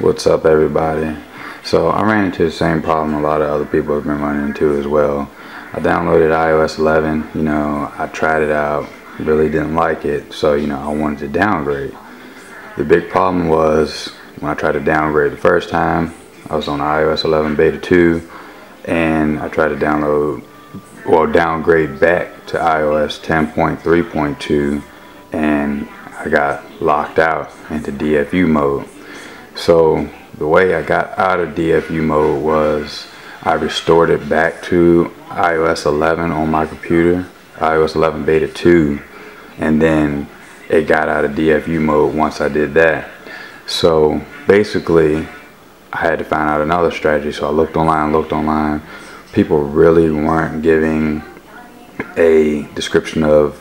What's up, everybody? So I ran into the same problem a lot of other people have been running into as well. I downloaded iOS 11, I tried it out, really didn't like it, so I wanted to downgrade. The big problem was when I tried to downgrade the first time, I was on iOS 11 beta 2, and I tried to downgrade back to iOS 10.3.2, and I got locked out into DFU mode. So the way I got out of DFU mode was I restored it back to iOS 11 on my computer, iOS 11 beta 2, and then it got out of DFU mode once I did that. So basically I had to find out another strategy. So I looked online. People really weren't giving a description of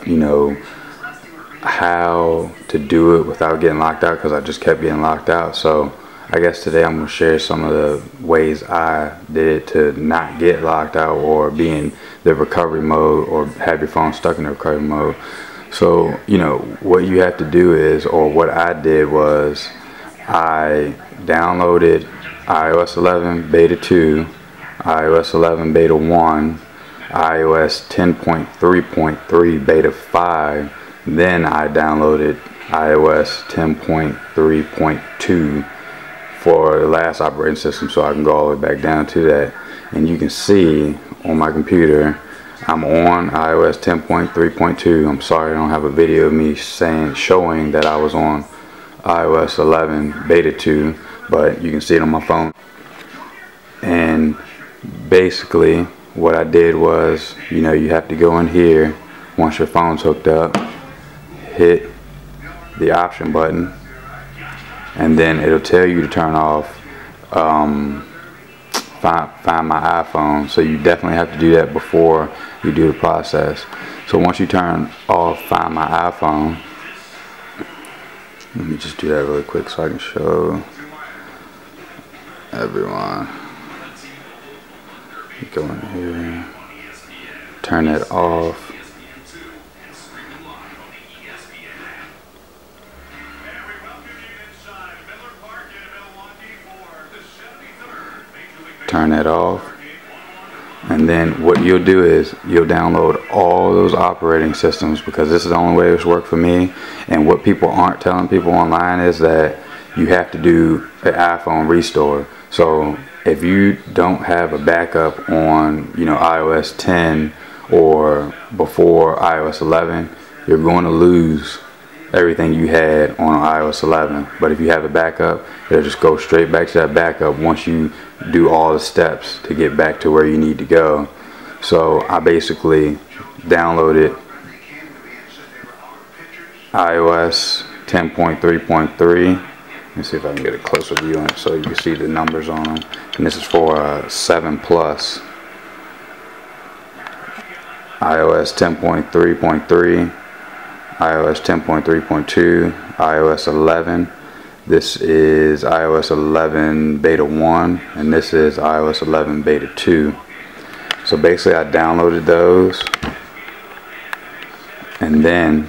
how to do it without getting locked out, because I just kept getting locked out. So I guess today I'm going to share some of the ways I did it to not get locked out or be in the recovery mode or have your phone stuck in the recovery mode. So what you have to do is, or what I did was, I downloaded iOS 11 beta 2, iOS 11 beta 1, iOS 10.3.3 beta 5. Then I downloaded iOS 10.3.2 for the last operating system, so I can go all the way back down to that. And you can see on my computer I'm on iOS 10.3.2. I'm sorry I don't have a video of me showing that I was on iOS 11 beta 2, but you can see it on my phone. And basically what I did was, you have to go in here once your phone's hooked up, hit the option button, and then it'll tell you to turn off find my iPhone. So you definitely have to do that before you do the process. So once you turn off Find My iPhone, let me just do that really quick so I can show everyone. Go in here, turn it off. Turn that off, and then what you'll do is you'll download all those operating systems, because this is the only way it's worked for me. And what people aren't telling people online is that you have to do an iPhone restore. So if you don't have a backup on iOS 10 or before iOS 11, you're going to lose everything you had on iOS 11. But if you have a backup, it'll just go straight back to that backup once you do all the steps to get back to where you need to go. So I basically downloaded iOS 10.3.3. Let me see if I can get a closer view on it so you can see the numbers on them. And this is for 7 Plus. iOS 10.3.3, iOS 10.3.2, iOS 11. This is iOS 11 beta 1, and this is iOS 11 beta 2. So basically I downloaded those, and then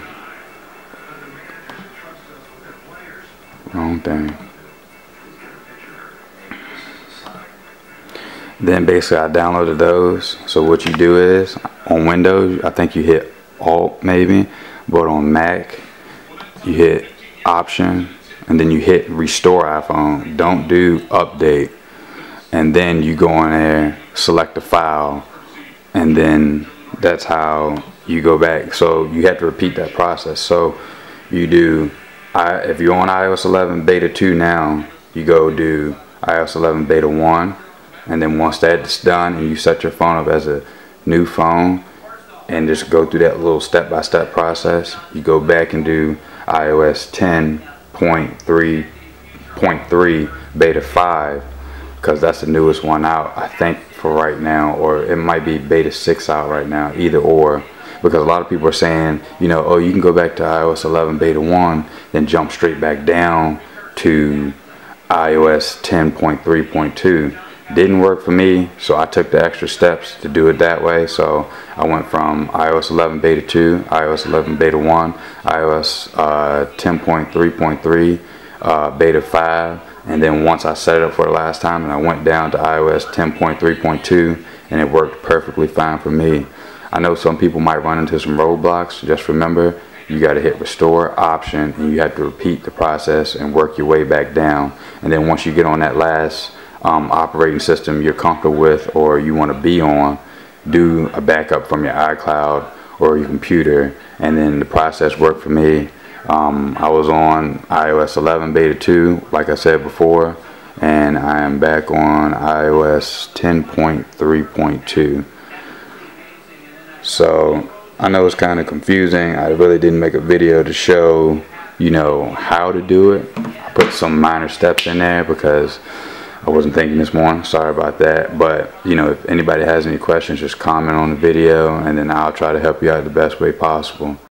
basically I downloaded those. So what you do is, on Windows I think you hit Alt maybe, but on Mac you hit Option, and then you hit Restore iPhone. Don't do Update. And then you go in there, select a file, and then that's how you go back. So you have to repeat that process. So you do, if you're on iOS 11 beta 2 now, you go do iOS 11 beta 1, and then once that's done and you set your phone up as a new phone and just go through that little step-by-step process, you go back and do iOS 10.3.3 beta 5, because that's the newest one out, I think, for right now, or it might be beta 6 out right now, either or. Because a lot of people are saying, oh, you can go back to iOS 11 beta 1, then jump straight back down to iOS 10.3.2. Didn't work for me, so I took the extra steps to do it that way. So I went from iOS 11 beta 2, iOS 11 beta 1, iOS 10.3.3, beta 5, And then once I set it up for the last time, and I went down to iOS 10.3.2, and it worked perfectly fine for me. I know some people might run into some roadblocks. Just remember, you got to hit restore option, and you have to repeat the process and work your way back down. And then once you get on that last operating system you're comfortable with or you want to be on, do a backup from your iCloud or your computer, and then the process worked for me. I was on iOS 11 beta 2 like I said before, and I am back on iOS 10.3.2. so I know it's kind of confusing. I really didn't make a video to show, you know, how to do it. I put some minor steps in there because I wasn't thinking this morning. Sorry about that. But, you know, if anybody has any questions, just comment on the video, and then I'll try to help you out the best way possible.